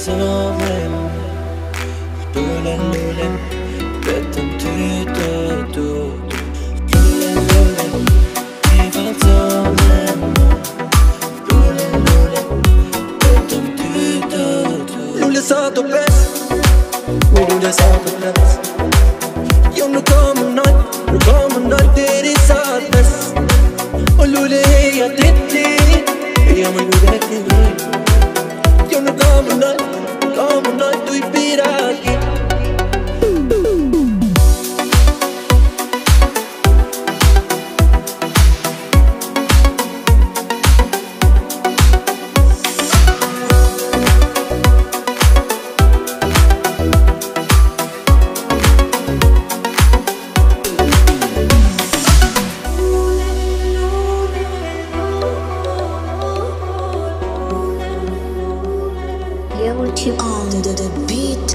sammen. Lule, lule, vetëm ty të du. Lule, lule, i vazhdomen. Lule, lule, vetëm ty të du. Lule sa të pes, mi lule sa të pes. Jo nuk kam mënoj deri sa të pes. O lule heja të ti, heja më lule të ti. Jo nuk kam mënoj tu i piraki. You on the beat.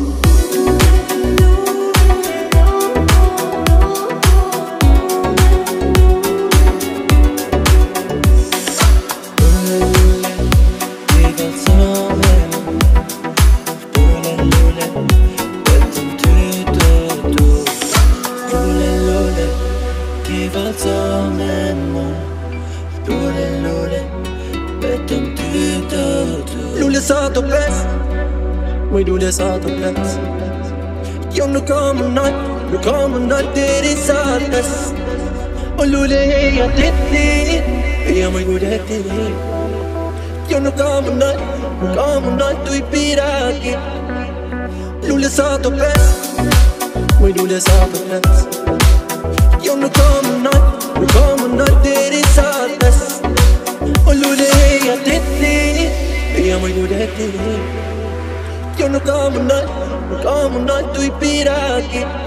Lule sa të pes, moj lule sa të pes. Jo nuk kam mënoj deri sa të pes. O lule heja të ti, heja moj lule të ti. Jo nuk kam mënoj tu i piraki. Lule sa të pes, moj lule sa të pes. Jo nuk kam mënoj deri sa të pes. O lule heja të ti, heja moj lule të ti. Jo nuk kam mënoj tu i piraki.